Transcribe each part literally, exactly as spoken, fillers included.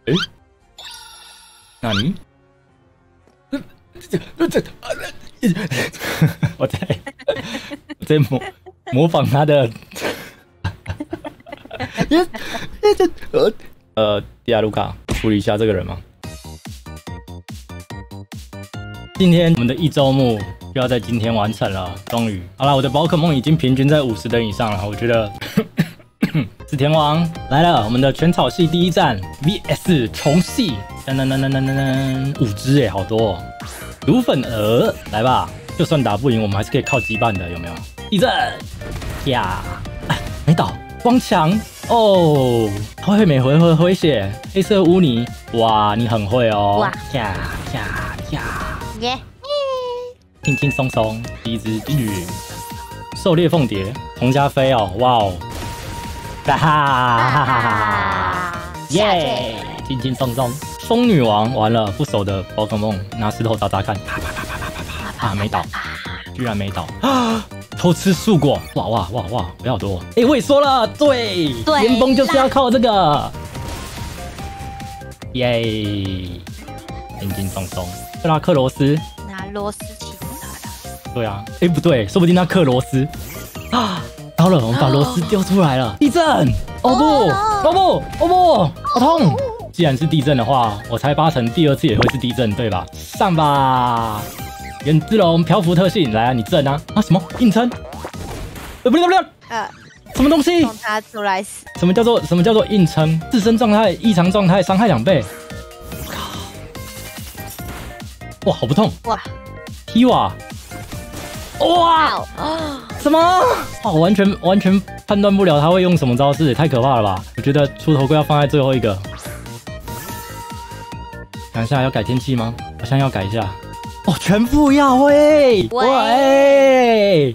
诶，那你？我在我在模模仿他的。呃，迪亚卢卡，处理一下这个人吗？今天我们的一周目就要在今天完成了，终于。好啦，我的宝可梦已经平均在五十等以上了，我觉得。四天王来了，我们的全草系第一站 V S 虫系，噔噔噔噔噔噔噔，五只哎，好多哦。芦粉蛾，来吧，就算打不赢，我们还是可以靠羁绊的，有没有？地震呀，没倒，光强哦，会会每回合回血，黑色污泥，哇，你很会哦，哇呀呀呀，耶，轻轻松松，第一只金鱼，狩猎凤蝶，从家飞哦，哇哦。哈哈哈哈哈！耶，轻轻松松。风女王完了，不熟的宝可梦拿石头砸砸看，啪啪啪啪啪啪啪，啊，没倒，居然没倒啊！偷吃树果，哇哇哇哇，不要多。哎，我也说了，对，岩崩就是要靠这个。耶，轻轻松松。那克罗斯拿螺丝起子他的。 对啊，哎不对，说不定那克罗斯啊。到了，我们把螺丝丢出来了。地震！哦不，哦不，哦不，好痛！既然是地震的话，我猜八成第二次也会是地震，对吧？上吧！原之龙漂浮特性，来啊，你震啊！啊什么硬撑？呃不对不对，呃，什么东西？ 送他出来死！ 什么叫做什么叫做硬撑？自身状态异常状态伤害两倍。哇，好不痛！哇 ，T 瓦！哇！什么？哦，完全完全判断不了他会用什么招式，太可怕了吧！我觉得出头龟要放在最后一个。想一下要改天气吗？好像要改一下。哦，全部要喂喂！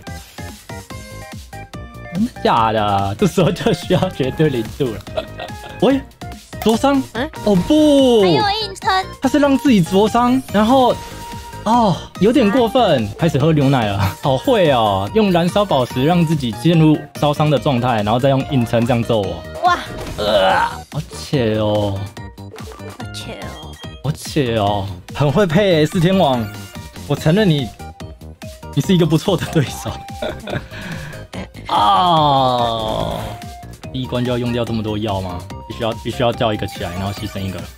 真的假的？这时候就需要绝对零度了。喂，灼伤？嗯？哦不！ 还有硬撑？ 他是让自己灼伤，然后。哦，有点过分，开始喝牛奶了，好会哦！用燃烧宝石让自己进入烧伤的状态，然后再用硬撑这样揍我。哇，呃，好切哦， 好切哦， 好切哦，很会配诶，四天王，我承认你，你是一个不错的对手。啊，第一关就要用掉这么多药吗？必须要必须要叫一个起来，然后牺牲一个了。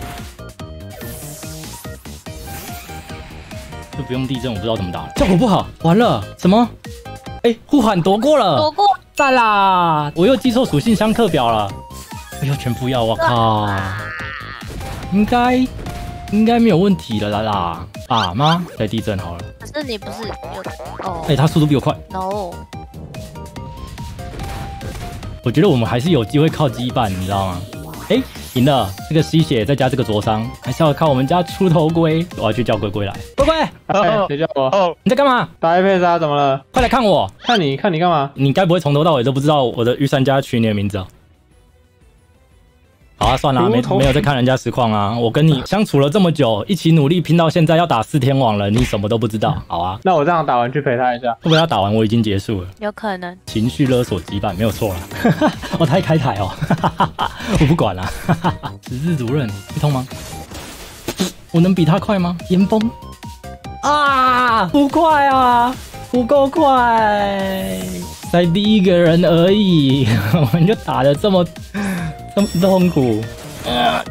就不用地震，我不知道怎么打了，效果不好，完了，什么？哎，护喊夺过了， 夺过， 赞啦！我又记错属性相克表了，哎呦，全部要，我靠，应该应该没有问题了啦啦，啊妈，再地震好了。 可是你不是有哦？ 哎，他速度比我快 ，no。 我觉得我们还是有机会靠羁绊，你知道吗？哎。赢了，这个吸血再加这个灼伤，还是要靠我们家出头龟。我要去叫龟龟来，龟龟， 哎，谁叫我？哦， 你在干嘛？ 打 A P 杀怎么了？ 快来看我！ 看你看你干嘛？ 你该不会从头到尾都不知道我的御三家取你的名字啊？好啊，算了，没没有在看人家实况啊。我跟你相处了这么久，一起努力拼到现在要打四天王了，你什么都不知道。好啊， 那我这样打完去陪他一下。 会不会他打完我已经结束了？ 有可能。 情绪勒索羁绊没有错了。我太开台哦，我不管了。十字主任会痛吗？我能比他快吗？岩崩啊，不快啊，不够快，才第一个人而已，我们就打得这么。这么痛苦， 呃、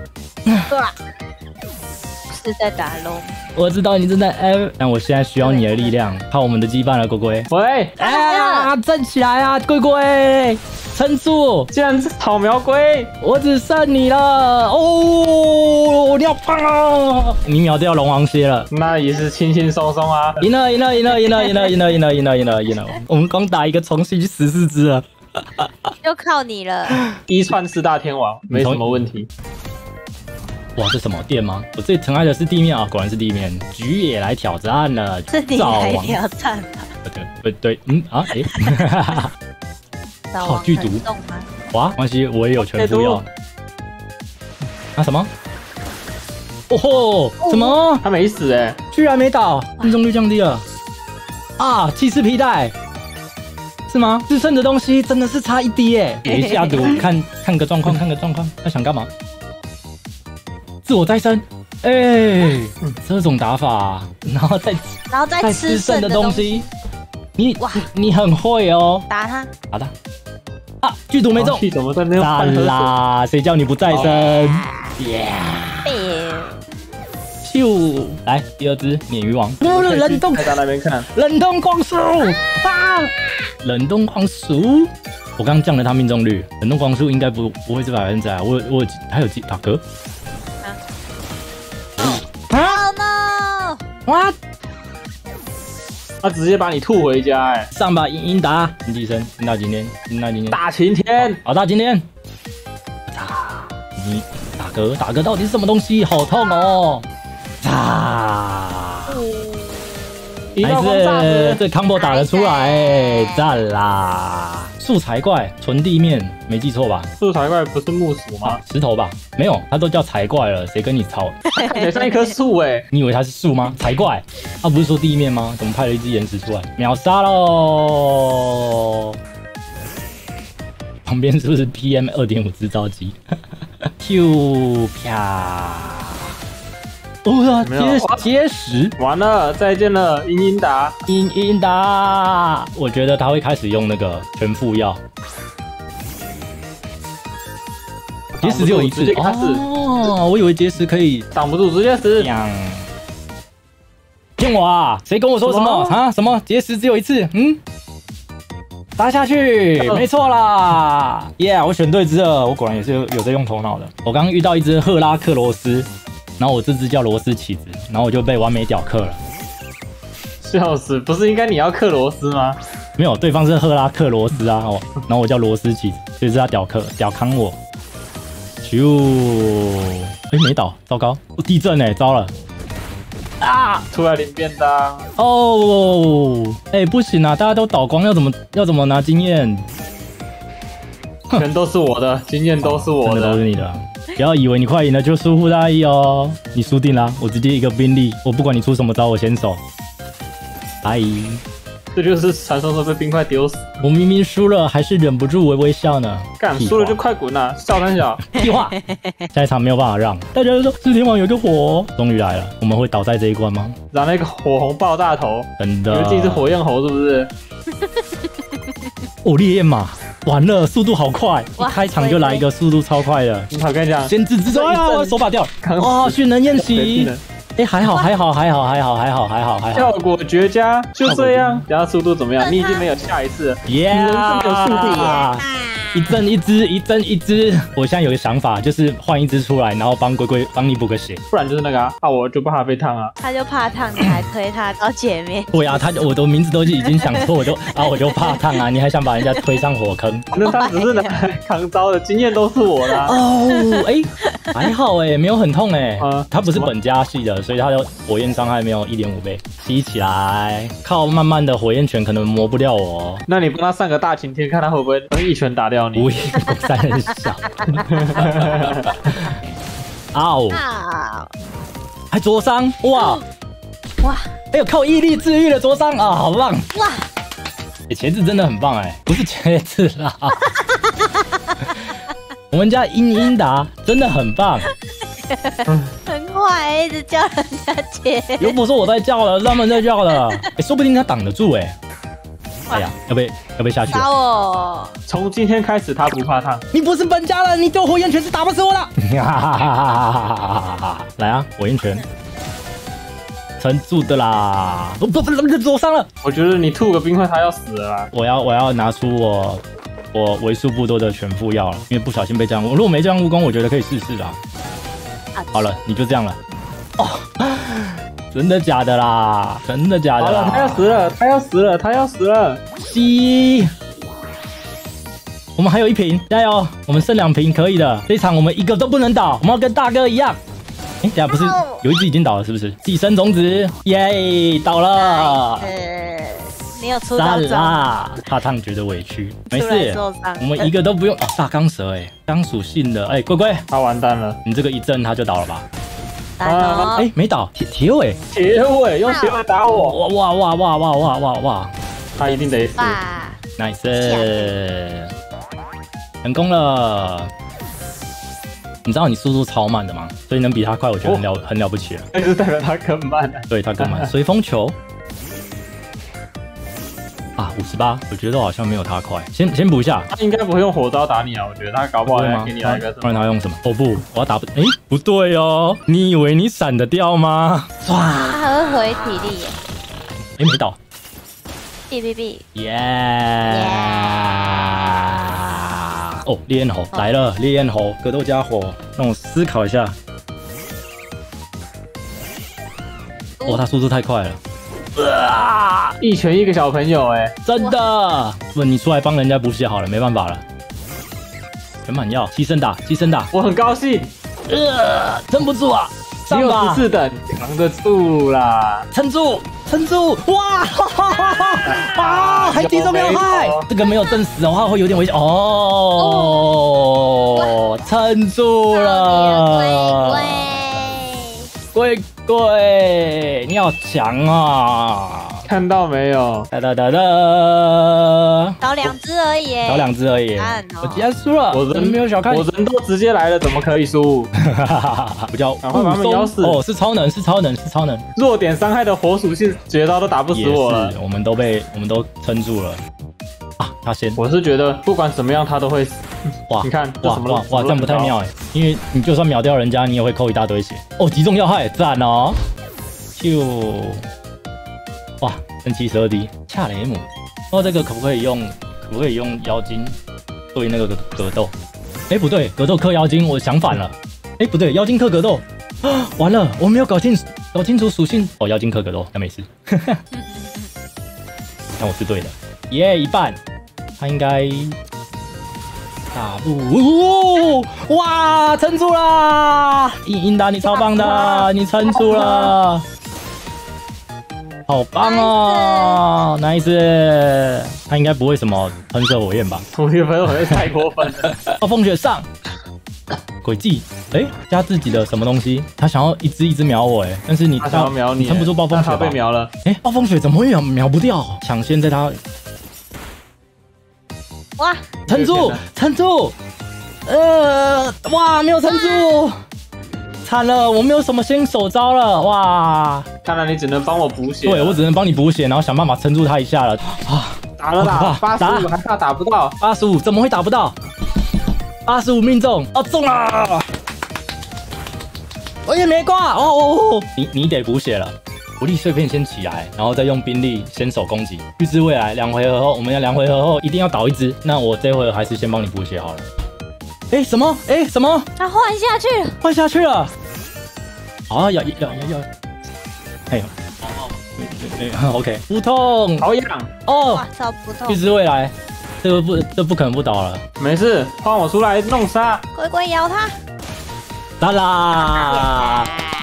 是在打龙。 我知道你正在 F， 但我现在需要你的力量，靠我们的羁绊了，龟龟。 喂， 哎呀，站起来啊，龟龟，撑住！ 竟然是草苗龟， 我只剩你了哦！你好棒哦！你秒掉龙王蝎了， 那也是轻轻松松啊！ 赢了，赢了，赢了，赢了，赢了，赢了，赢了，赢了，赢了，赢了！我们光打一个重新十四只了。 就靠你了， 一串四大天王没什么问题。 哇，这什么电吗？我最疼爱的是地面啊，果然是地面。菊也来挑战了， 是你来挑战吧？ 对对对，嗯啊，哎，好剧毒哇，关系我也有全副药。啊什么？哦吼，什么？ 他没死哎、欸， 居然没倒，命中率降低了。啊，气势皮带。是吗？自身的东西真的是差一滴耶！给一下毒，看看个状况，看个状况，他想干嘛？ 自我再生，哎、欸，这种打法，然后再然后再再吃剩吃剩的的东西， 东西，你哇你你很会哦。 打他， 好的，啊，剧毒没中王，气怎么在那边赞半喝水？ 啦！谁叫你不再生？耶！ 背， 咻，来第二只鲶鱼王，冷冻再到那边看， 冷冻光束啊！冷冻光束，我刚降了他命中率，冷冻光束应该不不会是百分之百，我我还有几打嗝啊 Oh no！ 哇！ 他直接把你吐回家，哎， 上吧，英英达，金寄生，金大今天，金大今天， 大晴天， 好大今天，啊！你打嗝打嗝到底是什么东西？好痛哦！啊！ 一道光炸子， 这 combo 打得出来，赞啦！素材怪，纯地面，没记错吧？ 素材怪不是木薯吗？ 石头吧？没有，它都叫财怪了，谁跟你吵？ 看起来像一棵树，哎， 你以为它是树吗？财怪，它不是说地面吗？怎么派了一只岩石出来？秒杀喽！旁边是不是 P M 二点五制造机？Q 啪！哦呀， 没有结结实， 完了，再见了，英英达， 英英达，我觉得他会开始用那个全副药。结石只有一次直接给他死， 哦，我以为结石可以挡不住，直接死。 样。骗我啊！谁跟我说什么什么啊？什么结石只有一次？嗯，打下去，没错啦！耶、yeah, 我选对只了，我果然也是有有在用头脑的。我刚刚遇到一只赫拉克罗斯，然后我这只叫罗斯起子，然后我就被完美屌克了。 笑死，不是应该你要克罗斯吗？ 没有，对方是赫拉克罗斯啊，哦，然后我叫罗斯起子，所以是他屌克屌康我。咻，哎、没倒，糟糕，哦、地震哎，糟了。啊！ 出来领便当， 哦，哎、不行啊，大家都倒光，要怎么要怎么拿经验？ 全都是我的，经验都是我真的都是的。 你的啊。不要以为你快赢了就疏忽大意哦，你输定了，我直接一个兵力，我不管你出什么招，我先手。拜。 这就是传说中被冰块丢死。 我明明输了，还是忍不住微微笑呢。 干输了就快滚啊！笑三小， 屁话，下一场没有办法让。大家都说四天王有个火，终于来了，我们会倒在这一关吗？ 染了一个火红爆大头， 真的。 以为自己是火焰猴是不是？ 哦，烈焰马，完了，速度好快，一哇开场就来一个速度超快的。 我跟你讲， 先制之中啊，我手把掉了。 刚哇，迅能宴谁席能。 哎，还好，还好，还好，还好，还好，还好，还好。 效果绝佳，就这样。等下速度怎么样？你已经没有下一次了。 耶！ 你人生没有速度了。 一阵一只，一阵一只。我现在有个想法，就是换一只出来，然后帮龟龟帮你补个血。 不然就是那个啊，啊我就怕被烫啊。 他就怕烫，你还推他到前面。 对啊，他我的名字都已经想错，我就啊我就怕烫啊，你还想把人家推上火坑？ 那他只是拿来扛招的，经验都是我的啊。 哦，哎，还好哎，没有很痛哎啊。 他不是本家系的，所以他的火焰伤害没有一点五倍。吸起来，靠慢慢的火焰拳可能磨不掉我哦。 那你帮他上个大晴天，看他会不会能一拳打掉你？ 无影三人小。嗷！ 啊！ 还灼伤哇！ 哇哎呦，靠毅力治愈了灼伤啊，好棒！ 哇！ 哎，茄子真的很棒哎，不是茄子啦。我们家英英达真的很棒， 很快，一直叫人家姐。 又不是我在叫了，是他们在叫了。哎，说不定他挡得住哎。哎呀，要不要要不要下去？ 打我！ 从今天开始，他不怕烫。 你不是本家了，你丢火焰拳是打不死我的。来啊，火焰拳，撑住的啦！不不不，灼伤了。 我觉得你吐个冰块，他要死了啦。 我要我要拿出我我为数不多的全副药了，因为不小心被这样。我如果没这样蜈蚣，我觉得可以试试啦。好了，你就这样了。哦，真的假的啦？真的假的啦？ 好了，他要死了，他要死了，他要死了。 吸，我们还有一瓶，加油！我们剩两瓶，可以的。这一场我们一个都不能倒，我们要跟大哥一样。哎，等下不是有一只已经倒了，是不是？寄生种子，耶，倒了。 呃，你有出到赞招， 啦！怕烫觉得委屈，没出来事受伤， 我们一个都不用。哦，大钢蛇，哎，钢属性的，哎，龟龟， 他完蛋了。 你这个一震他就倒了吧？ 难哦。 哎，没倒，铁铁尾， 铁尾用铁尾打我， 哇哇哇哇哇哇哇哇他一定得死。 哇， ，nice，成功了。 你知道你速度超慢的吗？所以能比他快，我觉得很了、哦、很了不起了。 那就是代表他更慢了。 对，他更慢。随风球啊，五十八，我觉得好像没有他快。先先补一下， 他应该不会用火刀打你啊，我觉得他搞不好要给你来一个什么。 不然他用什么？哦不，我要打不，哎、欸，不对哦，你以为你闪得掉吗？ 哇，他还会回体力耶。 哎、欸，没倒。 B B B， 耶！哦，烈焰猴来了，烈焰猴格斗家伙，让我思考一下。哦，他速度太快了。 啊！一拳一个小朋友哎、欸， 真的！不，你出来帮人家补血好了，没办法了。全满药，牺牲打，牺牲打。 我很高兴。 呃，撑不住啊！ 只有十四等，扛得住啦！ 撑住，撑住！哇！啊，还击中要害，这个没有震死的话会有点危险哦。撑住了，龟龟，你好强啊！ 看到没有？ 哒哒哒哒， 少两只而已， 少两只而已，我结束了。 我人没有小看， 我人都直接来了，怎么可以输？ 不叫赶快把他们咬死！ 哦，是超能，是超能，是超能。 弱点伤害的火属性绝招都打不死我了， 我们都被我们都撑住了。啊，他先。 我是觉得不管怎么样他都会死。 哇， 你看， 哇哇哇，这样不太妙哎，因为你就算秒掉人家，你也会扣一大堆血。哦，击中要害，赞哦！就。哇，升七十二滴，恰雷姆，哦，这个可不可以用？可不可以用妖精对那个格斗？哎，不对，格斗克妖精，我想反了。哎，不对，妖精克格斗，啊，完了，我没有搞清搞清楚属性。哦，妖精克格斗，那没事。那我是对的，耶、yeah, 一半，他应该打不，哦，哇，撑住啦！英英达，你超棒的，你撑住了。好棒哦 ，nice！ 他应该不会什么喷射火焰吧？ 同学喷火焰太过分了。 暴风雪上，诡计，哎，加自己的什么东西？他想要一只一只秒我，哎，但是你他想要秒你， 撑不住暴风雪吧？ 他被秒了。 哎，暴风雪怎么会秒秒不掉？抢先在他， 哇， 撑住，撑住，呃，哇，没有撑住。惨了，我没有什么新手招了，哇！ 看来你只能帮我补血。 对，我只能帮你补血，然后想办法撑住他一下了。啊， 打了打，八十五还怕打不到？ 八十五怎么会打不到？八十五命中，哦，中了！我也没挂，哦哦哦！你你得补血了，武力碎片先起来，然后再用兵力先手攻击。预知未来，两回合后，我们要两回合后一定要倒一只。那我这回合还是先帮你补血好了。哎，什么？哎，什么？ 他换下去了， 换下去了。啊，要要要要！哎呦 ，OK， 不痛， 好痒哦！哇，超不痛！ 预知未来，这个不，这不可能不倒了。 没事，换我出来弄杀。 龟龟咬他！ 啦啦！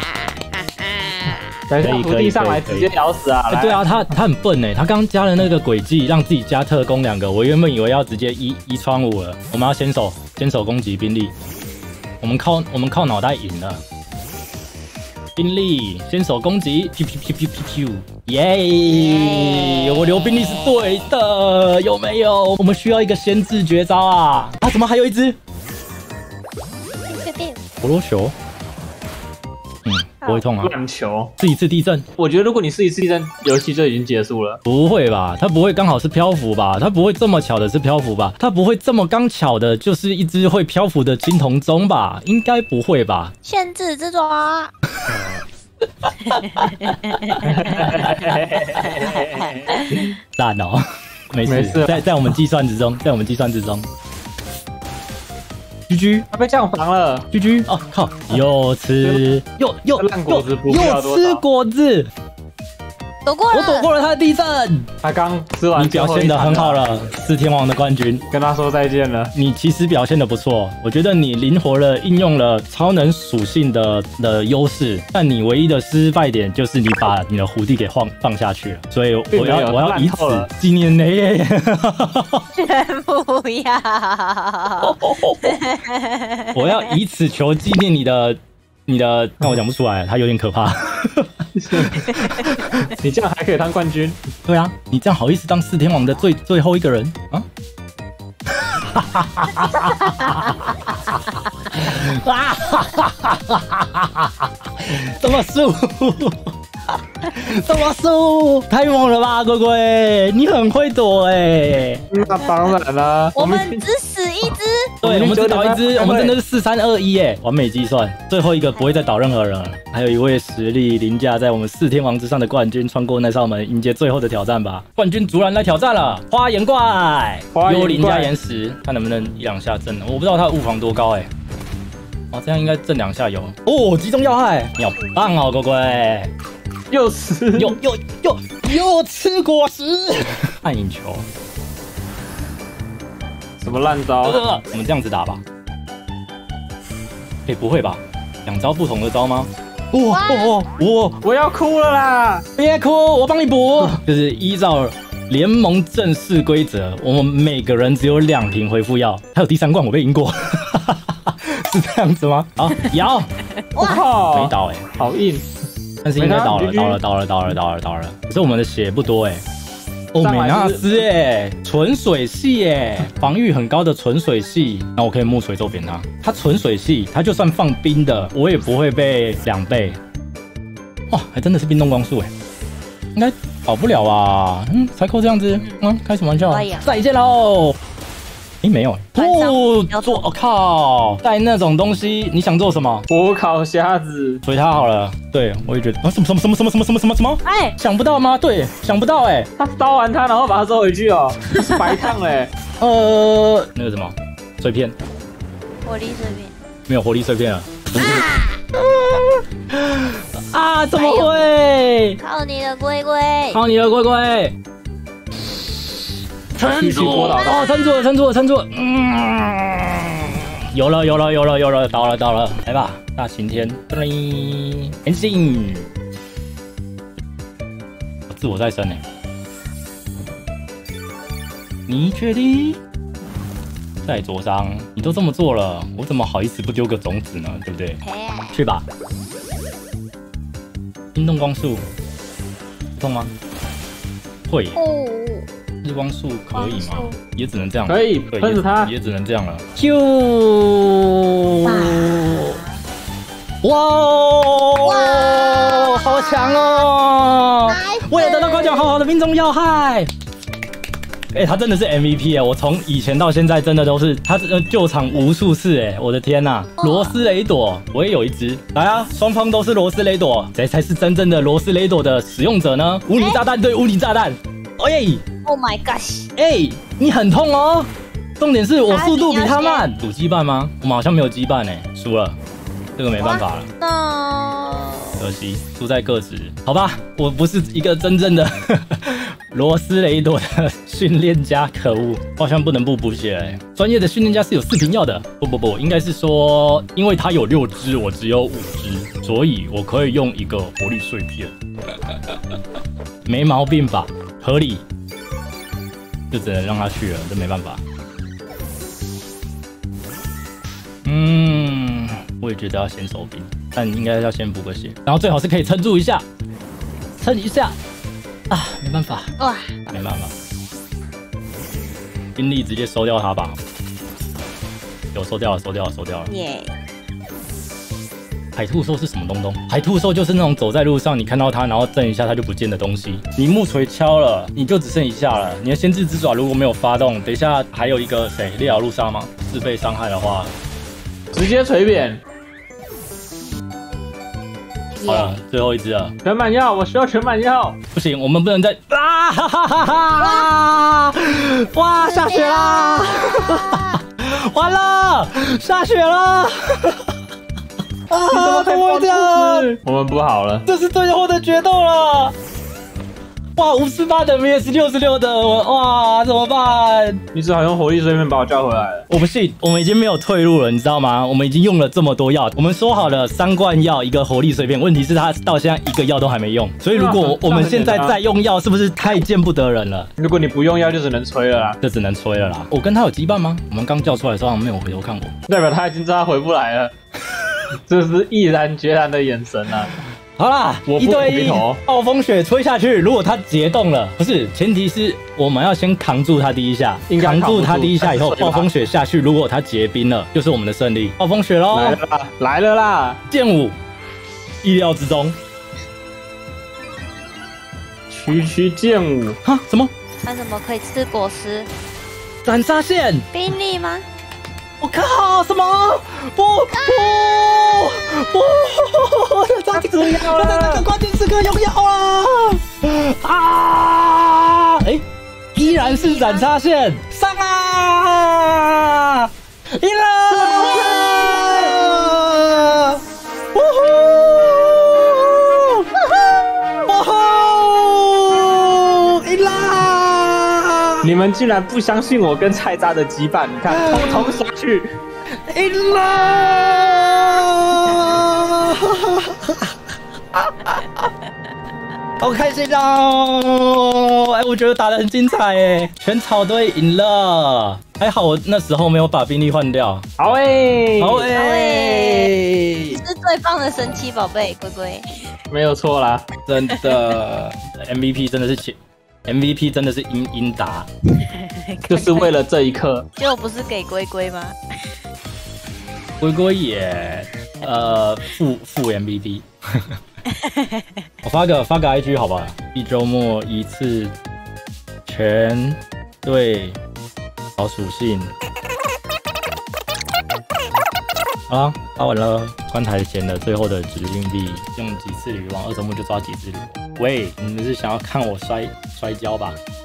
等一下，伏地上来直接咬死啊！ 哎，对啊，他他很笨哎，他刚加了那个诡计，让自己加特攻两个。我原本以为要直接一一穿五了，我们要先手先手攻击兵力，我们靠我们靠脑袋赢了。兵力先手攻击，噗噗噗噗噗噗，耶！我留兵力是对的，有没有？我们需要一个先制绝招啊！啊，怎么还有一只？陀螺球。嗯，不会痛啊。 乱球， 是一次地震。 我觉得如果你是一次地震，游戏就已经结束了。 不会吧？它不会刚好是漂浮吧？它不会这么巧的是漂浮吧？它不会这么刚巧的就是一只会漂浮的青铜钟吧？应该不会吧？ 限制之爪。 烂哦，没事，没事在在我们计算之中，在我们计算之中。G G， 他被降防了。 G G， 哦靠，又吃又又烂果子不又吃果子， 躲过了， 我躲过了他的地震。 他刚吃完， 你表现得很好了，四天王的冠军， 跟他说再见了。 你其实表现得不错，我觉得你灵活的应用了超能属性的的优势，但你唯一的失败点就是你把你的胡地给放放下去了，所以我要我要以此纪念你。 全不要， 我要以此求纪念你的你的，但我讲不出来，他有点可怕。 你这样还可以当冠军？ 对啊，你这样好意思当四天王的最最后一个人啊？ 啊！哈哈哈哈哈！怎么输？怎么输？太猛了吧，龟龟，你很会躲哎、欸。 那当然啦， 我们只死一只。 对，我们只倒一只，我们真的是四三二一哎，完美计算。最后一个不会再倒任何人了。还有一位实力凌驾在我们四天王之上的冠军，穿过那扇门，迎接最后的挑战吧。冠军族然来挑战了，花岩怪，幽灵加岩石，看能不能一两下震了。我不知道他的物防多高哎、欸。哦，这样应该震两下有。哦，击中要害，你好棒哦，龟龟。 又吃， 又又又又吃果实，暗影球， 什么烂招？ 呃，我们这样子打吧。哎、欸，不会吧？两招不同的招吗？哇哦，我我要哭了啦！ 别哭，我帮你补。就是依照联盟正式规则，我们每个人只有两瓶回复药。还有第三罐我被赢过，是这样子吗？好，摇， 我靠， 没倒哎、欸， 好硬。 但是应该倒了，倒了，倒了，倒了，倒了，倒了。可是我们的血不多哎、欸。哦，美纳斯哎，纯水系哎，防御很高的纯水系。那我可以木锤揍扁他。他纯水系，他就算放冰的，我也不会被两倍。哇，还真的是冰冻光束哎，应该跑不了啊。嗯，才扣这样子，嗯，开什么玩笑？再见喽。哎，没有哎、欸，哦，做我、哦、靠，带那种东西，你想做什么？ 火烤虾子， 锤他好了。对，我也觉得啊，什么什么什么什么什么什么什么什么？哎，想不到吗？对，想不到哎、欸。 他烧完它，然后把它收回去哦，是白烫嘞。 呃，那个什么碎片， 火力碎片， 没有活力碎片了。啊！啊，怎么会？ 靠你的龟龟， 靠你的龟龟。撑住！哦，撑住了，撑住了，撑住了！嗯，有了，有了，有了，有了，倒了，倒了，来吧，大晴天，叮，前进！自我再生呢？你确定？在灼伤，你都这么做了，我怎么好意思不丢个种子呢？对不对？去吧！冰冻光束，痛吗？会。哦。日光束可以吗？也只能这样。 可以，喷死它， 也只能这样了。就哇哇，好强哦！我也得到高奖，好好的命中要害。哎、欸，他真的是 M V P 哎！我从以前到现在真的都是他救场无数次哎！我的天呐、啊，罗斯雷朵，我也有一只。来啊，双方都是罗斯雷朵，谁才是真正的罗斯雷朵的使用者呢？无泥炸弹对无泥炸弹。哎 ！Oh my gosh！ 哎、欸，你很痛哦。重点是我速度比他慢。赌羁绊吗？我们好像没有羁绊哎，输了，这个没办法了。 No， 可惜输在个子。好吧，我不是一个真正的罗斯雷朵的训练家，可恶，我好像不能不补血哎。专业的训练家是有四瓶药的。不不不，应该是说，因为他有六只，我只有五只，所以我可以用一个活力碎片。没毛病吧？合理，就只能让他去了，这没办法。嗯，我也觉得要先手兵，但应该要先补个血，然后最好是可以撑住一下，撑一下啊，没办法，哇，没办法，兵力直接收掉他吧，有收掉了，收掉了，收掉了，耶。Yeah. 海兔兽是什么东东？海兔兽就是那种走在路上，你看到它，然后震一下它就不见的东西。你木锤敲了，你就只剩一下了。你的先知之爪如果没有发动，等一下还有一个谁烈咬路杀吗？自被伤害的话， 直接锤扁。 好了，最后一只了。 全满药，我需要全满药。 不行，我们不能再啊！哈哈哈哈！哇，下雪啦！完了，下雪了！啊！怎么会这样？ 我们不好了， 这是最后的决斗了！哇，五十八等 V S 六十六的，哇，怎么办？ 你只好用活力碎片把我叫回来了。 我不信，我们已经没有退路了，你知道吗？我们已经用了这么多药，我们说好了三罐药一个活力碎片，问题是他到现在一个药都还没用，所以如果我们现在再用药，是不是太见不得人了？ 如果你不用药，就只能吹了啦， 就只能吹了啦。我跟他有羁绊吗？我们刚叫出来的时候，好像没有回头看我， 代表他已经知道他回不来了。这是毅然决然的眼神啊！ 好啦， 我不一对一回头， 暴风雪吹下去，如果它结冻了，不是，前提是我们要先扛住它第一下， 应该扛住它扛不住第一下以后， 但是水吧暴风雪下去，如果它结冰了，就是我们的胜利。暴风雪喽， 来了啦，来了啦！ 剑舞，意料之中。 区区剑舞， 哈？什么？ 那怎么可以吃果实？ 斩杀线？ 冰粒吗？ 我靠！什么？不不不！抓紧时刻了，那个关键时刻用药啊！啊！哎，依然是斩杀线，上啊！赢了！呜呼！呜呼！赢啦！ 你们竟然不相信我跟菜渣的羁绊？你看，通通下去， 赢了！好开心哦！哎，我觉得打得很精彩哎，全草队赢了，还好我那时候没有把兵力换掉。 好诶， 好好哎欸，是最棒的神奇宝贝龟龟。 没有错啦。 真的 M V P 真的是钱 ，M V P 真的是英英达， 就是为了这一刻。 结果不是给龟龟吗？ 龟龟也呃负负 M V P。我发个发个 I G 好吧，一周末一次，全队找属性。好啦，发完了。关台前的最后的指令币，用几次铝王，二周目就抓几次铝王。喂，你们是想要看我摔摔跤吧？